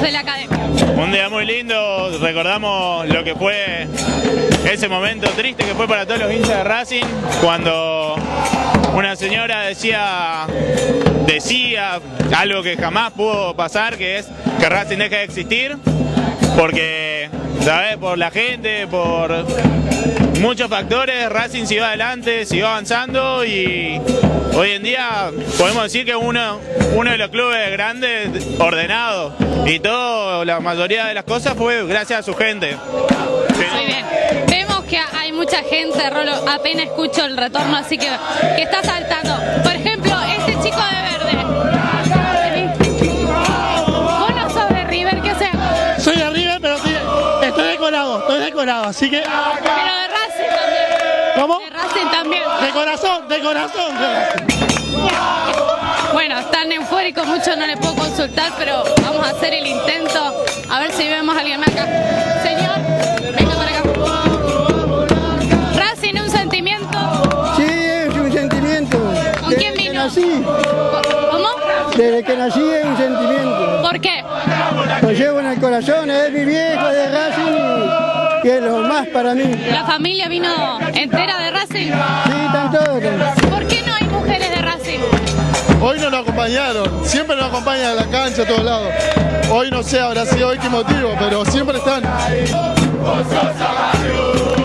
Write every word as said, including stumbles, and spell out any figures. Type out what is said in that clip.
de la academia. Un día muy lindo, recordamos lo que fue ese momento triste que fue para todos los hinchas de Racing, cuando una señora decía, decía algo que jamás pudo pasar, que es que Racing deje de existir, porque, ¿sabes? Por la gente, por muchos factores, Racing siguió adelante, siguió avanzando y hoy en día podemos decir que uno, uno de los clubes grandes, ordenados, y todo, la mayoría de las cosas fue gracias a su gente. Muy bien. Vemos que hay mucha gente, Rolo, apenas escucho el retorno, así que, que está saltando. Por ejemplo, este chico de verde. ¿Vos no sos de River? ¿Qué haces? Soy de River, pero estoy, estoy decorado, estoy decorado, así que... Pero de Racing también. ¿Cómo? De Racing también. De corazón, de corazón. Bueno, están eufóricos, mucho no le puedo consultar, pero vamos a hacer el intento. A ver si vemos a alguien más acá. Señor, venga para acá. Racing, ¿un sentimiento? Sí, es un sentimiento. ¿Con Desde quién que vino? nací, ¿Cómo? desde que nací es un sentimiento. ¿Por qué? Lo llevo en el corazón, es mi viejo de Racing y, y es lo más para mí. ¿La familia vino entera de Racing? Sí, están todos. ¿Por qué no hay mujeres de Racing? Hoy no nos acompañaron, siempre nos acompañan a la cancha, a todos lados. Hoy no sé, habrá sido hoy qué motivo, pero siempre están.